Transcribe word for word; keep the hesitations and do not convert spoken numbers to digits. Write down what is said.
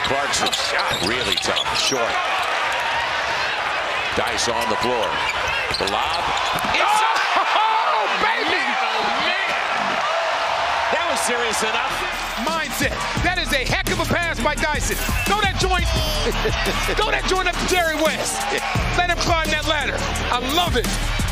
Clarkson's shot really tough, short. Dice on the floor. The lob. It's oh, oh, baby! Oh, man! That was serious enough. Mindset. That is a heck of a pass by Dyson. Throw that joint. Throw that joint up to Jerry West. Let him climb that ladder. I love it.